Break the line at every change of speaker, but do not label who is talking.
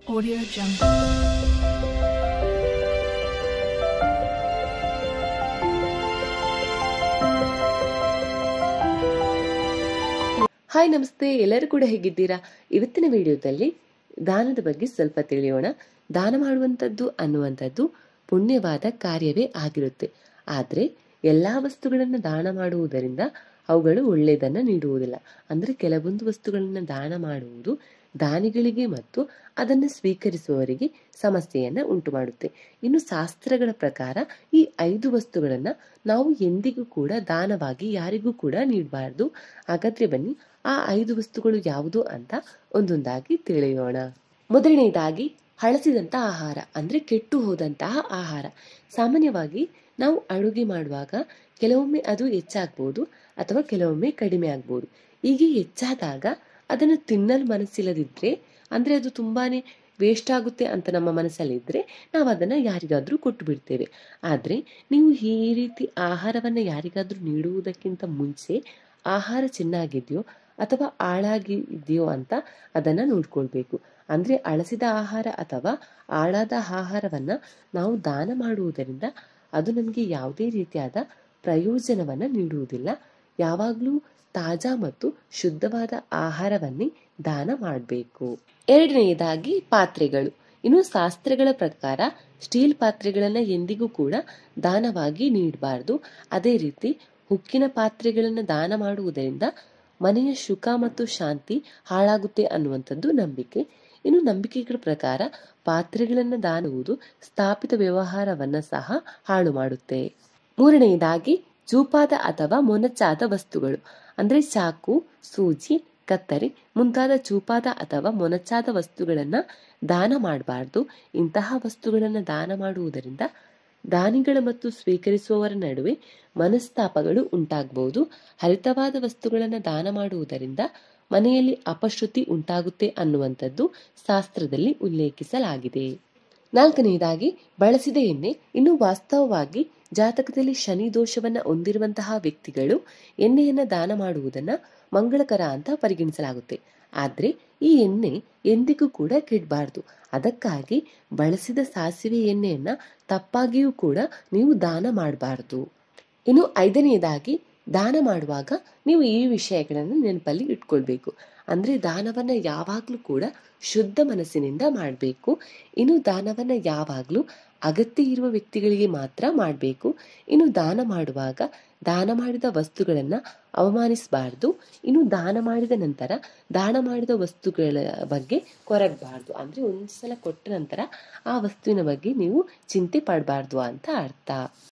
Audio Jungle.
Hi ನಮಸ್ತೆ, ಎಲ್ಲರೂ ಕೂಡ ಹೇಗಿದ್ದೀರಾ? ಇವತ್ತಿನ ವಿಡಿಯೋದಲ್ಲಿ ದಾನದ ಬಗ್ಗೆ ಸ್ವಲ್ಪ ತಿಳಿಯೋಣ. ದಾನ ಮಾಡುವಂಥದ್ದು ಅನ್ನುವಂಥದ್ದು ಪುಣ್ಯವಾದ ಕಾರ್ಯವೇ ಆಗಿರುತ್ತೆ. ಆದರೆ ಎಲ್ಲ ವಸ್ತುಗಳನ್ನು ದಾನ ಮಾಡುವುದರಿಂದ ಅವುಗಳು ಒಳ್ಳೆಯದನ್ನು ನೀಡುವುದಿಲ್ಲ. ಅಂದರೆ ಕೆಲವೊಂದು ವಸ್ತುಗಳನ್ನು ದಾನ ಮಾಡುವುದು ದಾನಿಗಳಿಗೆ ಮತ್ತು ಅದನ್ನು ಸ್ವೀಕರಿಸುವವರಿಗೆ ಸಮಸ್ಯೆಯನ್ನು ಉಂಟು ಮಾಡುತ್ತೆ. ಇನ್ನು ಶಾಸ್ತ್ರಗಳ ಪ್ರಕಾರ ಈ 5 ವಸ್ತುಗಳನ್ನು ನಾವು ಎಂದಿಗೂ ಕೂಡ ದಾನವಾಗಿ ಯಾರಿಗೂ ಕೂಡ ನೀಡಬಾರ್ದು. ಹಾಗಾದ್ರೆ ಬನ್ನಿ ಆ 5 ವಸ್ತುಗಳು ಯಾವುದು ಅಂತ ಒಂದೊಂದಾಗಿ ತಿಳಿಯೋಣ. ಮೊದಲನೇದಾಗಿ ಹಳಸಿದಂತಹ ಆಹಾರ, ಅಂದ್ರೆ ಕೆಟ್ಟು ಹೋದಂತಹ ಆಹಾರ. ಸಾಮಾನ್ಯವಾಗಿ ನಾವು ಅಡುಗೆ ಮಾಡುವಾಗ ಕೆಲವೊಮ್ಮೆ ಅದು ಹೆಚ್ಚಾಗ್ಬೋದು ಅಥವಾ ಕೆಲವೊಮ್ಮೆ ಕಡಿಮೆ ಆಗ್ಬೋದು. ಹೀಗೆ ಹೆಚ್ಚಾದಾಗ ಅದನ್ನು ತಿನ್ನಲು ಮನಸ್ಸಿಲ್ಲದಿದ್ರೆ, ಅಂದ್ರೆ ಅದು ತುಂಬಾನೇ ವೇಸ್ಟ್ ಆಗುತ್ತೆ ಅಂತ ನಮ್ಮ ಮನಸ್ಸಲ್ಲಿದ್ರೆ ನಾವು ಅದನ್ನು ಯಾರಿಗಾದ್ರೂ ಕೊಟ್ಟು ಬಿಡ್ತೇವೆ. ಆದರೆ ನೀವು ಈ ರೀತಿ ಆಹಾರವನ್ನು ಯಾರಿಗಾದ್ರೂ ನೀಡುವುದಕ್ಕಿಂತ ಮುಂಚೆ ಆಹಾರ ಚೆನ್ನಾಗಿದೆಯೋ ಅಥವಾ ಹಾಳಾಗಿದೆಯೋ ಅಂತ ಅದನ್ನು ನೋಡ್ಕೊಳ್ಬೇಕು. ಅಂದ್ರೆ ಅಳಸಿದ ಆಹಾರ ಅಥವಾ ಹಾಳಾದ ಆಹಾರವನ್ನ ನಾವು ದಾನ ಮಾಡುವುದರಿಂದ ಅದು ನಮಗೆ ಯಾವುದೇ ರೀತಿಯಾದ ಪ್ರಯೋಜನವನ್ನ ನೀಡುವುದಿಲ್ಲ. ಯಾವಾಗಲೂ ತಾಜಾ ಮತ್ತು ಶುದ್ಧವಾದ ಆಹಾರವನ್ನೇ ದಾನ ಮಾಡಬೇಕು. ಎರಡನೆಯದಾಗಿ ಪಾತ್ರೆಗಳು. ಇನ್ನು ಶಾಸ್ತ್ರಗಳ ಪ್ರಕಾರ ಸ್ಟೀಲ್ ಪಾತ್ರೆಗಳನ್ನ ಎಂದಿಗೂ ಕೂಡ ದಾನವಾಗಿ ನೀಡಬಾರ್ದು. ಅದೇ ರೀತಿ ಉಕ್ಕಿನ ಪಾತ್ರೆಗಳನ್ನು ದಾನ ಮಾಡುವುದರಿಂದ ಮನೆಯ ಸುಖ ಮತ್ತು ಶಾಂತಿ ಹಾಳಾಗುತ್ತೆ ಅನ್ನುವಂಥದ್ದು ನಂಬಿಕೆ. ಇನ್ನು ನಂಬಿಕೆಗಳ ಪ್ರಕಾರ ಪಾತ್ರೆಗಳನ್ನು ದಾನವುದು ಸ್ಥಾಪಿತ ವ್ಯವಹಾರವನ್ನ ಸಹ ಹಾಳು ಮಾಡುತ್ತೆ. ಮೂರನೆಯದಾಗಿ ಚೂಪಾದ ಅಥವಾ ಮೊನಚಾದ ವಸ್ತುಗಳು, ಅಂದ್ರೆ ಚಾಕು, ಸೂಜಿ, ಕತ್ತರಿ ಮುಂತಾದ ಚೂಪಾದ ಅಥವಾ ಮೊನಚಾದ ವಸ್ತುಗಳನ್ನ ದಾನ ಮಾಡಬಾರ್ದು. ಇಂತಹ ವಸ್ತುಗಳನ್ನು ದಾನ ಮಾಡುವುದರಿಂದ ದಾನಿಗಳ ಮತ್ತು ಸ್ವೀಕರಿಸುವವರ ನಡುವೆ ಮನಸ್ತಾಪಗಳು ಉಂಟಾಗಬಹುದು. ಹರಿತವಾದ ವಸ್ತುಗಳನ್ನು ದಾನ ಮಾಡುವುದರಿಂದ ಮನೆಯಲ್ಲಿ ಅಪಶ್ರುತಿ ಉಂಟಾಗುತ್ತೆ ಅನ್ನುವಂಥದ್ದು ಶಾಸ್ತ್ರದಲ್ಲಿ ಉಲ್ಲೇಖಿಸಲಾಗಿದೆ. ನಾಲ್ಕನೆಯದಾಗಿ ಬಳಸಿದ ಎಣ್ಣೆ. ಇನ್ನು ವಾಸ್ತವವಾಗಿ ಜಾತಕದಲ್ಲಿ ಶನಿ ದೋಷವನ್ನ ಹೊಂದಿರುವಂತಹ ವ್ಯಕ್ತಿಗಳು ಎಣ್ಣೆಯನ್ನ ದಾನ ಮಾಡುವುದನ್ನ ಮಂಗಳಕರ ಅಂತ ಪರಿಗಣಿಸಲಾಗುತ್ತೆ. ಆದ್ರೆ ಈ ಎಣ್ಣೆ ಎಂದಿಗೂ ಕೂಡ ಕೆಡಬಾರ್ದು. ಅದಕ್ಕಾಗಿ ಬಳಸಿದ ಸಾಸಿವೆ ಎಣ್ಣೆಯನ್ನ ತಪ್ಪಾಗಿಯೂ ಕೂಡ ನೀವು ದಾನ ಮಾಡಬಾರ್ದು. ಇನ್ನು ಐದನೆಯದಾಗಿ ದಾನ ಮಾಡುವಾಗ ನೀವು ಈ ವಿಷಯಗಳನ್ನು ನೆನಪಲ್ಲಿ ಇಟ್ಕೊಳ್ಬೇಕು. ಅಂದ್ರೆ ದಾನವನ್ನ ಯಾವಾಗ್ಲೂ ಕೂಡ ಶುದ್ಧ ಮನಸ್ಸಿನಿಂದ ಮಾಡಬೇಕು. ಇನ್ನು ದಾನವನ್ನ ಯಾವಾಗ್ಲೂ ಅಗತ್ಯ ಇರುವ ವ್ಯಕ್ತಿಗಳಿಗೆ ಮಾತ್ರ ಮಾಡಬೇಕು. ಇನ್ನು ದಾನ ಮಾಡುವಾಗ ದಾನ ಮಾಡಿದ ವಸ್ತುಗಳನ್ನ ಅವಮಾನಿಸಬಾರ್ದು. ಇನ್ನು ದಾನ ಮಾಡಿದ ನಂತರ ದಾನ ಮಾಡಿದ ವಸ್ತುಗಳ ಬಗ್ಗೆ ಕೊರಗಬಾರ್ದು. ಅಂದ್ರೆ ಒಂದ್ಸಲ ಕೊಟ್ಟ ನಂತರ ಆ ವಸ್ತುವಿನ ಬಗ್ಗೆ ನೀವು ಚಿಂತೆ ಪಡಬಾರ್ದು ಅಂತ ಅರ್ಥ.